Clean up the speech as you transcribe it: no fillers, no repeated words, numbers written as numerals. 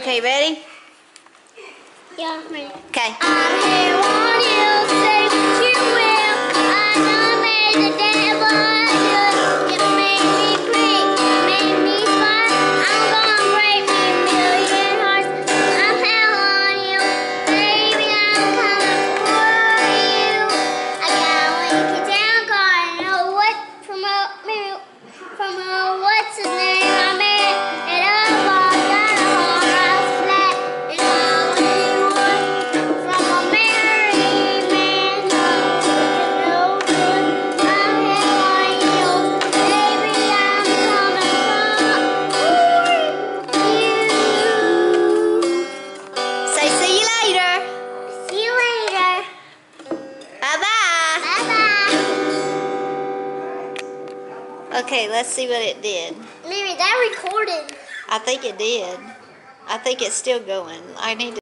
Okay, ready? Yeah, I'm ready. Okay. I'm here on you, say you will. I know made the devil you. You made me creep, you made me smile. I'm gonna break me a million hearts. I'm hell on you, baby. I'm coming for you. I got a Lincoln Town car, I know what from what's his name? I made it up all got a whole house flat and all from a married man. No good. I'm here on you, baby. I'm coming for you. Say see you later. See you later. Bye-bye. Bye-bye. Okay, let's see what it did. Maybe that recorded. I think it did. I think it's still going. I need to